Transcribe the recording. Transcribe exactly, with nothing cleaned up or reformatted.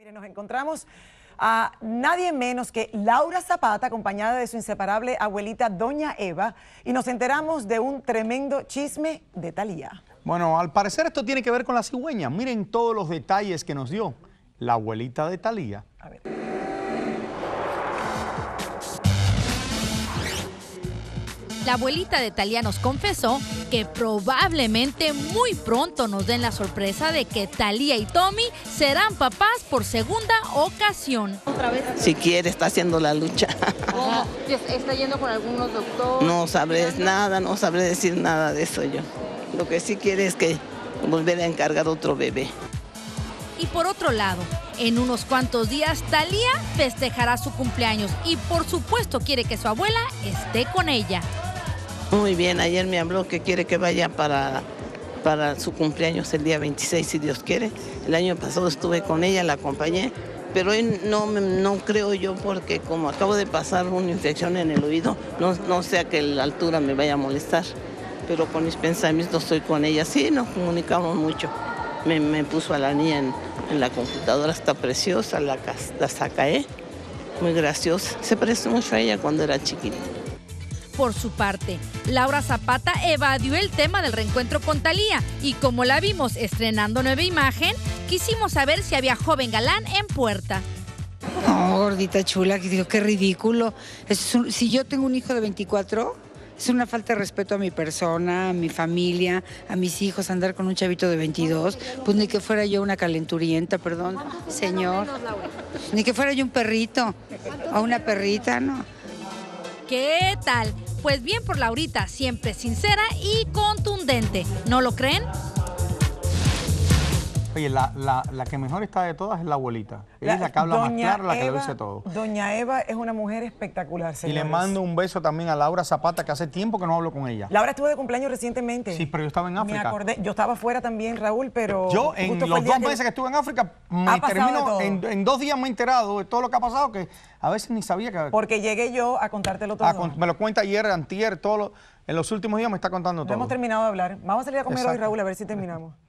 Mire, nos encontramos a nadie menos que Laura Zapata, acompañada de su inseparable abuelita Doña Eva, y nos enteramos de un tremendo chisme de Thalía. Bueno, al parecer esto tiene que ver con la cigüeña. Miren todos los detalles que nos dio la abuelita de Thalía. A ver. La abuelita de Thalía nos confesó que probablemente muy pronto nos den la sorpresa de que Thalía y Tommy serán papás por segunda ocasión. ¿Otra vez? Si quiere, está haciendo la lucha. ¿Cómo? ¿Está yendo con algunos doctores? No sabré nada, no sabré decir nada de eso yo. Lo que sí quiere es que volver a encargar otro bebé. Y por otro lado, en unos cuantos días Thalía festejará su cumpleaños y por supuesto quiere que su abuela esté con ella. Muy bien, ayer me habló que quiere que vaya para, para su cumpleaños el día veintiséis, si Dios quiere. El año pasado estuve con ella, la acompañé, pero hoy no, no creo yo porque como acabo de pasar una infección en el oído, no, no sé a qué altura me vaya a molestar, pero con mis pensamientos estoy con ella. Sí, nos comunicamos mucho. Me, me puso a la niña en, en la computadora, está preciosa, la, la sacaé, muy graciosa. Se pareció mucho a ella cuando era chiquita. Por su parte, Laura Zapata evadió el tema del reencuentro con Thalía y como la vimos estrenando nueva imagen, quisimos saber si había joven galán en puerta. No, gordita chula, que digo, qué ridículo. Es un, si yo tengo un hijo de veinticuatro, es una falta de respeto a mi persona, a mi familia, a mis hijos, andar con un chavito de veintidós, pues ni que fuera yo una calenturienta, perdón, señor. Ni que fuera yo un perrito o una perrita, ¿no? ¿Qué tal? Pues bien por Laurita, siempre sincera y contundente. ¿No lo creen? Oye, la, la, la que mejor está de todas es la abuelita. Ella La- es la que habla más Doña claro, la que Eva- lo dice todo. Doña Eva es una mujer espectacular, Y señores. le mando un beso también a Laura Zapata, que hace tiempo que no hablo con ella. Laura estuvo de cumpleaños recientemente. Sí, pero yo estaba en Me África. acordé, yo estaba fuera también, Raúl, pero... Yo en justo fue los el día dos que- meses que estuve en África, Ha me pasado de termino, todo. en, en dos días me he enterado de todo lo que ha pasado, que a veces ni sabía que... Porque llegué yo a contártelo todo. Ah, con- me lo cuenta ayer, antier, todo lo- en los últimos días me está contando No todo. hemos terminado de hablar. Vamos a salir a comer hoy, Exacto. Raúl, a ver si terminamos.